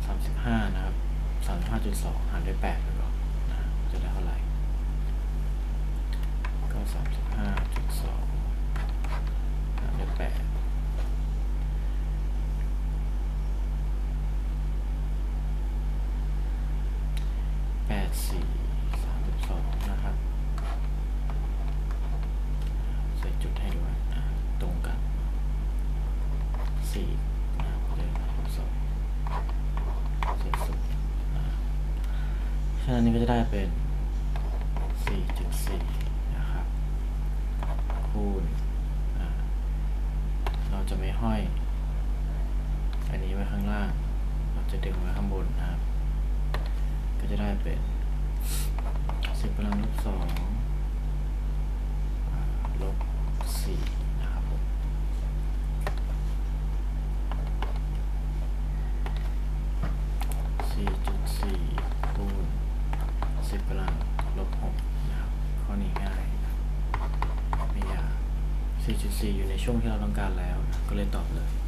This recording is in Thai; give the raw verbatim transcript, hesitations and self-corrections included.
สามสิบห้านะครับสามสิบห้าจุดสองหารด้วยแปดไปก่อนนะจะได้เท่าไหร่ก็สามสิบห้าจุดสองหารด้วยแปดแปดสี่สามสิบสองนะครับใส่จุดให้ด้วยนะตรงกันสี่นะครับเลยสามสิบสองเศษศูนย์นะฉะนั้นนี้ก็จะได้เป็น สี่จุดสี่ นะครับคูณเราจะไม่ห้อยอันนี้ไว้ข้างล่างเราจะดึงไว้ข้างบนนะครับก็จะได้เป็นสิบกำลังลบสองลบสี่นะครับผมสี่จุดสี่คูณสิบกำลังลบหกนะครับข้อนี้ง่ายไม่ยาก สี่จุดสี่ อยู่ในช่วงที่เราต้องการแล้วก็เลยตอบเลย